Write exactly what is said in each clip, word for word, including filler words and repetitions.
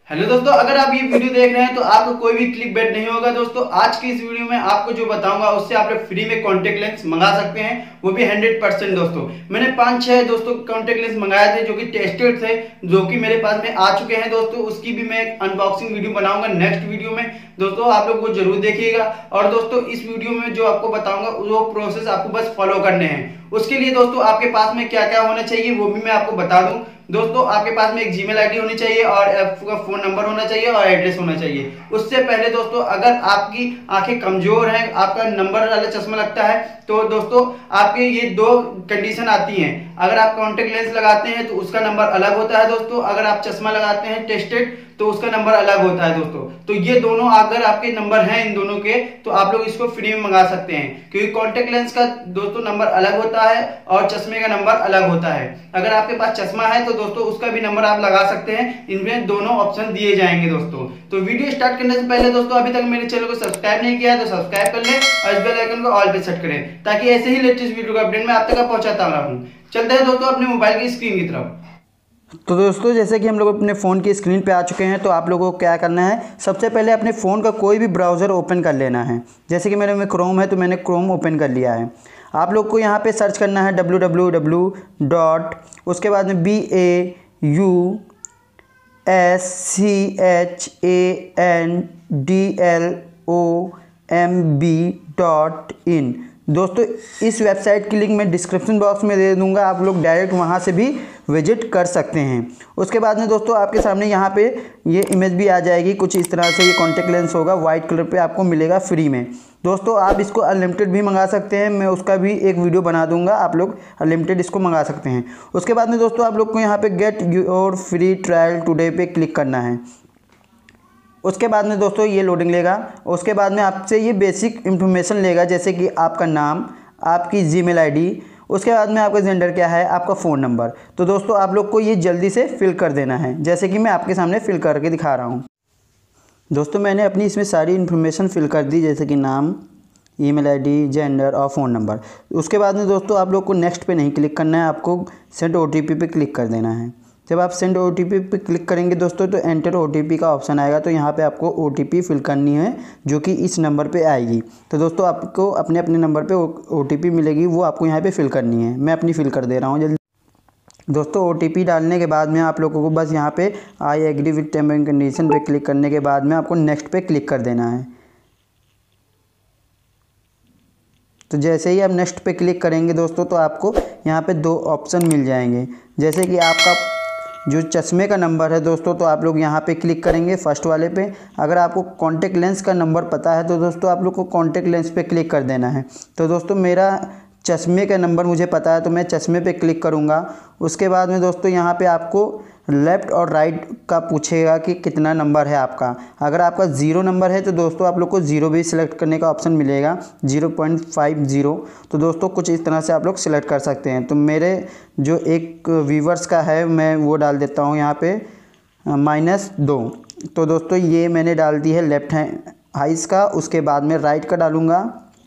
Hello दोस्तों, अगर आप ये वीडियो देख रहे हैं तो आपको कोई भी क्लिक बेट नहीं होगा। दोस्तों आज की इस वीडियो में आपको जो बताऊंगा उससे आप लोग फ्री में कॉन्टेक्ट लेंस मंगा सकते हैं, वो भी हंड्रेड परसेंट। दोस्तों मैंने पांच छह दोस्तों कॉन्टेक्ट लेंस मंगाए थे जो कि टेस्टेड थे, जो कि मेरे पास में आ चुके हैं। दोस्तों उसकी भी मैं अनबॉक्सिंग वीडियो बनाऊंगा नेक्स्ट वीडियो में। दोस्तों आप लोग वो जरूर देखिएगा। और दोस्तों इस वीडियो में जो आपको बताऊंगा वो प्रोसेस आपको बस फॉलो करने हैं। उसके लिए दोस्तों आपके पास में क्या क्या होना चाहिए वो भी मैं आपको बता दूं। दोस्तों आपके पास में एक जीमेल आईडी होनी चाहिए और आपका फोन नंबर होना चाहिए और एड्रेस होना चाहिए। उससे पहले दोस्तों अगर आपकी आंखें कमजोर हैं, आपका नंबर वाला चश्मा लगता है, तो दोस्तों आपके ये दो कंडीशन आती हैं। अगर आप कॉन्टेक्ट लेंस लगाते हैं तो उसका नंबर अलग होता है दोस्तों, अगर आप चश्मा लगाते हैं टेस्टेड तो उसका नंबर अलग होता है दोस्तों। तो ये दोनों अगर आपके नंबर हैं इन दोनों के तो आप लोग इसको फ्री में मंगा सकते हैं, क्योंकि कॉन्टेक्ट लेंस का दोस्तों नंबर अलग होता है और चश्मे का नंबर अलग होता है। अगर आपके पास चश्मा है तो दोस्तों उसका भी नंबर आप लगा सकते हैं, इनमें दोनों ऑप्शन दिए जाएंगे दोस्तों। तो वीडियो स्टार्ट करने से पहले दोस्तों अभी तक मेरे चैनल को सब्सक्राइब नहीं किया है तो सब्सक्राइब कर ले और इस बेल आइकन को ऑल पे सेट करें, ताकि ऐसे ही लेटेस्ट वीडियो का अपडेट मैं आप तक पहुंचाता रहूं। चलते हैं दोस्तों अपने मोबाइल की स्क्रीन की तरफ। तो दोस्तों जैसे कि हम लोग अपने फ़ोन की स्क्रीन पे आ चुके हैं, तो आप लोगों को क्या करना है, सबसे पहले अपने फ़ोन का कोई भी ब्राउज़र ओपन कर लेना है। जैसे कि मेरे में क्रोम है तो मैंने क्रोम ओपन कर लिया है। आप लोग को यहाँ पे सर्च करना है डब्ल्यू डब्ल्यू डब्ल्यू डॉट, उसके बाद में B A U S C H A N D L O M B dot in. दोस्तों इस वेबसाइट की लिंक मैं डिस्क्रिप्शन बॉक्स में दे दूंगा, आप लोग डायरेक्ट वहां से भी विजिट कर सकते हैं। उसके बाद में दोस्तों आपके सामने यहाँ पे ये इमेज भी आ जाएगी कुछ इस तरह से। ये कॉन्टेक्ट लेंस होगा, वाइट कलर पे आपको मिलेगा फ्री में। दोस्तों आप इसको अनलिमिटेड भी मंगा सकते हैं, मैं उसका भी एक वीडियो बना दूंगा, आप लोग अनलिमिटेड इसको मंगा सकते हैं। उसके बाद में दोस्तों आप लोग को यहाँ पे get your free trial today पे क्लिक करना है। उसके बाद में दोस्तों ये लोडिंग लेगा। उसके बाद में आपसे ये बेसिक इन्फॉर्मेशन लेगा, जैसे कि आपका नाम, आपकी जीमेल आईडी, उसके बाद में आपका जेंडर क्या है, आपका फ़ोन नंबर। तो दोस्तों आप लोग को ये जल्दी से फिल कर देना है, जैसे कि मैं आपके सामने फिल करके दिखा रहा हूँ। दोस्तों मैंने अपनी इसमें सारी इन्फॉर्मेशन फिल कर दी, जैसे कि नाम, ईमेल आईडी, जेंडर और फ़ोन नंबर। उसके बाद में दोस्तों आप लोग को नेक्स्ट पे नहीं क्लिक करना है, आपको सेंड ओटीपी पे क्लिक कर देना है। जब आप सेंड ओटीपी पे क्लिक करेंगे दोस्तों तो एंटर ओटीपी का ऑप्शन आएगा, तो यहाँ पे आपको ओटीपी फिल करनी है जो कि इस नंबर पे आएगी। तो दोस्तों आपको अपने अपने नंबर पे ओटीपी मिलेगी, वो आपको यहाँ पे फिल करनी है। मैं अपनी फिल कर दे रहा हूँ जल्दी। दोस्तों ओटीपी डालने के बाद में आप लोगों को बस यहाँ पे I agree with term and condition पे क्लिक करने के बाद में आपको नेक्स्ट पे क्लिक कर देना है। तो जैसे ही आप नेक्स्ट पे क्लिक करेंगे दोस्तों तो आपको यहाँ पे दो ऑप्शन मिल जाएंगे, जैसे कि आपका जो चश्मे का नंबर है दोस्तों, तो आप लोग यहाँ पे क्लिक करेंगे फर्स्ट वाले पे। अगर आपको कॉन्टेक्ट लेंस का नंबर पता है तो दोस्तों आप लोग को कॉन्टेक्ट लेंस पे क्लिक कर देना है। तो दोस्तों मेरा चश्मे का नंबर मुझे पता है तो मैं चश्मे पे क्लिक करूँगा। उसके बाद में दोस्तों यहाँ पे आपको लेफ़्ट और राइट का पूछेगा कि कितना नंबर है आपका। अगर आपका ज़ीरो नंबर है तो दोस्तों आप लोग को ज़ीरो भी सिलेक्ट करने का ऑप्शन मिलेगा, ज़ीरो पॉइंट फाइव ज़ीरो। तो दोस्तों कुछ इस तरह से आप लोग सिलेक्ट कर सकते हैं। तो मेरे जो एक व्यूवर्स का है मैं वो डाल देता हूँ यहाँ पे माइनस दो। तो दोस्तों ये मैंने डाल दी है लेफ्ट हैंड आइस का। उसके बाद में राइट का डालूँगा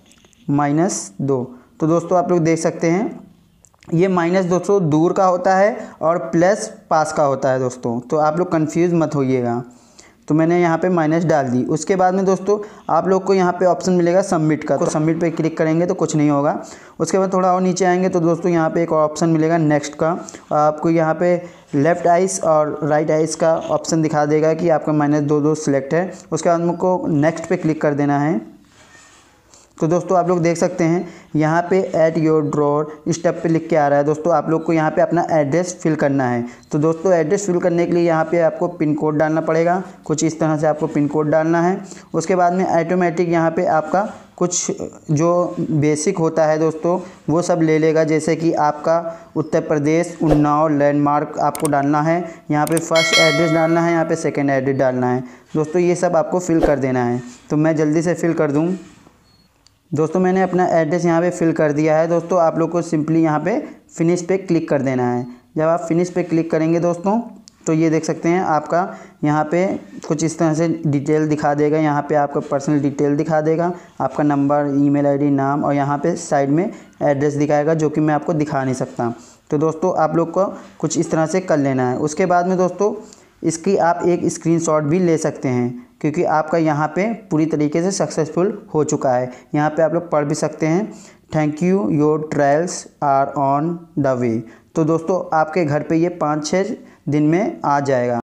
माइनस दो। तो दोस्तों आप लोग देख सकते हैं ये माइनस दोस्तों दूर का होता है और प्लस पास का होता है दोस्तों, तो आप लोग कंफ्यूज मत होइएगा। तो मैंने यहाँ पे माइनस डाल दी। उसके बाद में दोस्तों आप लोग को यहाँ पे ऑप्शन मिलेगा सबमिट का, तो सबमिट पे क्लिक करेंगे तो कुछ नहीं होगा। उसके बाद थोड़ा और नीचे आएंगे तो दोस्तों यहाँ पे एक ऑप्शन मिलेगा नेक्स्ट का। आपको यहाँ पे लेफ़्ट आइस और राइट आइस का ऑप्शन दिखा देगा कि आपका माइनस दो दो सिलेक्ट है। उसके बाद मुझको नेक्स्ट पे क्लिक कर देना है। तो दोस्तों आप लोग देख सकते हैं यहाँ पे ऐड योर ड्रॉर स्टेप पे लिख के आ रहा है। दोस्तों आप लोग को यहाँ पे अपना एड्रेस फिल करना है। तो दोस्तों एड्रेस फिल करने के लिए यहाँ पे आपको पिन कोड डालना पड़ेगा, कुछ इस तरह से आपको पिन कोड डालना है। उसके बाद में ऑटोमेटिक यहाँ पे आपका कुछ जो बेसिक होता है दोस्तों वो सब ले लेगा, जैसे कि आपका उत्तर प्रदेश, उन्नाव, लैंडमार्क आपको डालना है। यहाँ पे फर्स्ट एड्रेस डालना है, यहाँ पे सेकेंड एड्रेस डालना है। दोस्तों ये सब आपको फिल कर देना है। तो मैं जल्दी से फिल कर दूँ। दोस्तों मैंने अपना एड्रेस यहाँ पे फिल कर दिया है। दोस्तों आप लोग को सिंपली यहाँ पे फिनिश पे क्लिक कर देना है। जब आप फिनिश पे क्लिक करेंगे दोस्तों तो ये देख सकते हैं आपका यहाँ पे कुछ इस तरह से डिटेल दिखा देगा। यहाँ पे आपका पर्सनल डिटेल दिखा देगा, आपका नंबर, ईमेल आईडी, नाम, और यहाँ पे साइड में एड्रेस दिखाएगा जो कि मैं आपको दिखा नहीं सकता। तो दोस्तों आप लोग को कुछ इस तरह से कर लेना है। उसके बाद में दोस्तों इसकी आप एक स्क्रीनशॉट भी ले सकते हैं, क्योंकि आपका यहाँ पे पूरी तरीके से सक्सेसफुल हो चुका है। यहाँ पे आप लोग पढ़ भी सकते हैं, thank you your trials are on the way. तो दोस्तों आपके घर पे ये पाँच छः दिन में आ जाएगा।